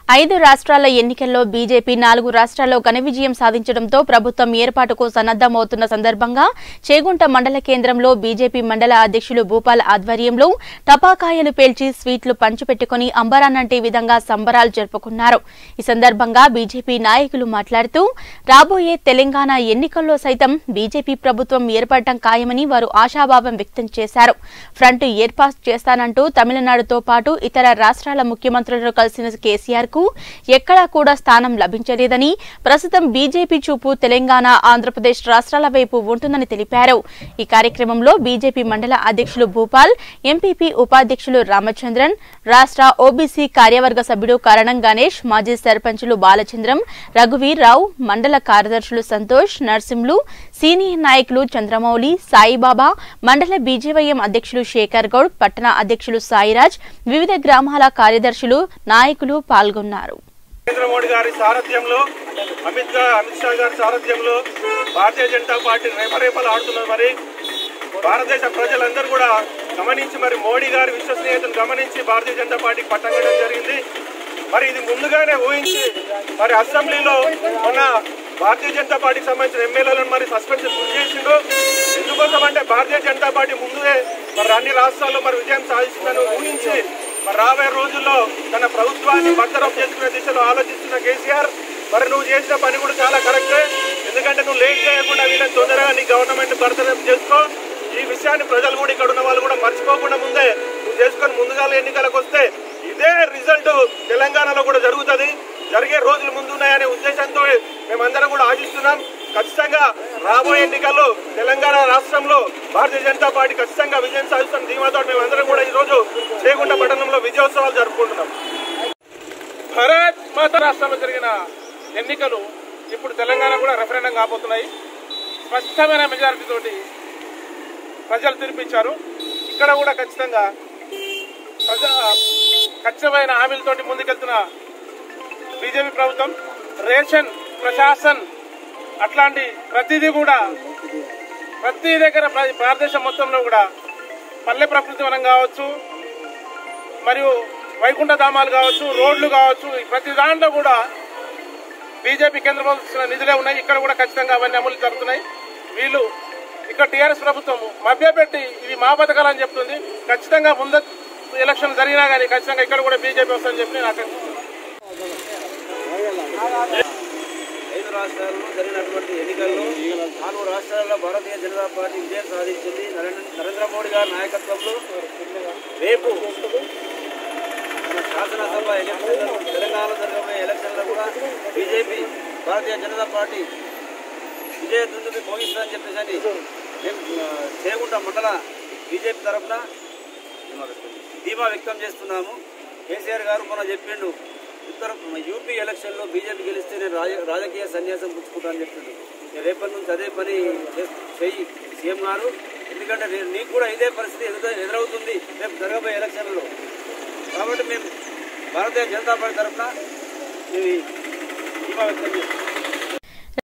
5 రాష్ట్రాల ఎన్నికల్లో బీజేపీ 4 రాష్ట్రాల్లో ఘన విజయం సాధించడంతో ప్రభుత్వం ఏర్పాటుకు సన్నద్ధమవుతున్న సందర్భంగా చేగుంట మండల కేంద్రంలో బీజేపీ మండల అధ్యక్షులు భూపాల్ ఆధ్వర్యంలో టపాకాయలు పేల్చి స్వీట్లు పంచిపెట్టుకుని అంబరాన్నంటే విధంగా సంబరాలు జరుపుకున్నారు. ఈ సందర్భంగా బీజేపీ నాయకులు మాట్లాడుతూ రాబోయే తెలంగాణ ఎన్నికల్లో సైతం బీజేపీ ప్రభుత్వం ఏర్పడటం ఖాయమని వారు ఆశాభావం వ్యక్తం చేశారు. ఫ్రంట్ ఏర్పాటు చేస్తానంటూ తమిళనాడుతో పాటు ఇతర రాష్ట్రాల ముఖ్యమంత్రులను కలిసిన కేసీఆర్ ఎక్కడా కూడా స్థానం లభించలేదని, ప్రస్తుతం బీజేపీ చూపు తెలంగాణ, ఆంధ్రప్రదేశ్ రాష్ట్రాల వైపు ఉంటుందని తెలిపారు. ఈ కార్యక్రమంలో బీజేపీ మండల అధ్యక్షులు భూపాల్, ఎంపీపీ ఉపాధ్యక్షులు రామచంద్రన్, రాష్ట్ర ఓబీసీ కార్యవర్గ సభ్యుడు కరణం గణేష్, మాజీ సర్పంచులు బాలచంద్రం, రఘువీర్ రావు, మండల కార్యదర్శులు సంతోష్, నర్సింహులు, సీనియర్ నాయకులు చంద్రమౌళి, సాయిబాబా, మండల బీజేవైఎం అధ్యక్షులు శేఖర్ గౌడ్, పట్టణ అధ్యక్షులు సాయిరాజ్, వివిధ గ్రామాల కార్యదర్శులు, నాయకులు పాల్గొన్నారు. నరేంద్ర మోడీ గారి సారథ్యంలో, అమిత్ షా గారి సారథ్యంలో భారతీయ జనతా పార్టీ రేపరేపలు ఆడుతున్నారు. మరి భారతదేశ ప్రజలందరూ కూడా గమనించి, మరి మోడీ గారి విశ్వసనీయతను గమనించి భారతీయ జనతా పార్టీకి పట్టం కట్టడం జరిగింది. మరి ఇది ముందుగానే ఊహించి మరి అసెంబ్లీలో మొన్న భారతీయ జనతా పార్టీకి సంబంధించిన ఎమ్మెల్యేలను మరి సస్పెన్షన్ గురి చేసిండు. ఎందుకోసం అంటే భారతీయ జనతా పార్టీ ముందుగా మరి అన్ని రాష్ట్రాల్లో మరి విజయం సాధిస్తుందని ఊహించి మరి రాబోయే రోజుల్లో తన ప్రభుత్వాన్ని బర్తరఫ్ చేసుకునే దిశలో ఆలోచిస్తున్న కేసీఆర్, మరి నువ్వు చేసిన పని కూడా చాలా కరెక్టే. ఎందుకంటే నువ్వు లేట్ చేయకుండా వీళ్ళని తొందరగా నీ గవర్నమెంట్ బర్తరఫ్ చేసుకో. ఈ విషయాన్ని ప్రజలు కూడా ఇక్కడ ఉన్న వాళ్ళు కూడా మర్చిపోకుండా ముందే నువ్వు చేసుకొని ముందుగా ఎన్నికలకు వస్తే ఇదే రిజల్ట్ తెలంగాణలో కూడా జరుగుతుంది. జరిగే రోజులు ముందున్నాయనే ఉద్దేశంతో మేమందరం కూడా ఆశిస్తున్నాం. ఖచ్చితంగా రాబోయే ఎన్నికల్లో తెలంగాణ రాష్ట్రంలో భారతీయ జనతా పార్టీ ఖచ్చితంగా విజయం సాధిస్తున్న ధీమాతో మేమందరం కూడా ఈరోజు చేగుంట పట్టణంలో విజయోత్సవాలు జరుపుకుంటున్నాం. భారత్ మాత రాష్ట్రంలో జరిగిన ఎన్నికలు ఇప్పుడు తెలంగాణ కూడా రెఫరెండం కాబోతున్నాయి. స్పష్టమైన మెజారిటీ తోటి ప్రజలు తీర్పిచ్చారు. ఇక్కడ కూడా ఖచ్చితంగా ఖచ్చితమైన హామీలతోటి ముందుకెళ్తున్న బీజేపీ ప్రభుత్వం, రేషన్, ప్రశాసన్ అట్లాంటి ప్రతిదీ కూడా ప్రతి దగ్గర భారతదేశం మొత్తంలో కూడా పల్లె ప్రకృతి వనం కావచ్చు, మరియు వైకుంఠ ధామాలు కావచ్చు, రోడ్లు కావచ్చు, ప్రతి దాంట్లో కూడా బీజేపీ కేంద్ర ప్రభుత్వం నిధులే ఉన్నాయి. ఇక్కడ కూడా ఖచ్చితంగా అవన్నీ అమలు జరుగుతున్నాయి. వీళ్ళు ఇక్కడ టీఆర్ఎస్ ప్రభుత్వం మభ్యపెట్టి ఇవి మా పథకాలని చెప్తుంది. ఖచ్చితంగా ముందు ఎలక్షన్ జరిగినా కానీ ఖచ్చితంగా ఇక్కడ కూడా బీజేపీ వస్తుందని చెప్పి నేను ఆకాంక్షిస్తున్నాను. 5 రాష్ట్రాల్లో జరిగినటువంటి ఎన్నికల్లో 4 రాష్ట్రాల్లో భారతీయ జనతా పార్టీ విజయం సాధించింది. నరేంద్ర మోడీ గారి నాయకత్వంలో రేపు మన శాసనసభ ఎలక్షన్లు, తెలంగాణలో జరగబోయే ఎలక్షన్లో కూడా బీజేపీ భారతీయ జనతా పార్టీ విజయ దుందుని మోగిస్తుందని చెప్పేసి మేము చేగుంట మండల బీజేపీ తరఫున ధీమా వ్యక్తం చేస్తున్నాము. కేసీఆర్ గారు మొన్న చెప్పిండు, యూపీ ఎలక్షన్లో బీజేపీ గెలిస్తే నేను రాజకీయ సన్యాసం పుచ్చుకుంటానని చెప్పిండు. రేపటి నుంచి అదే పని చెయ్యి సీఎం గారు. ఎందుకంటే నీకు కూడా ఇదే పరిస్థితి ఎదురవుతుంది రేపు జరగబోయే ఎలక్షన్లో. కాబట్టి మేము భారతీయ జనతా పార్టీ తరఫున ధీమా వ్యక్తం చేస్తున్నాం.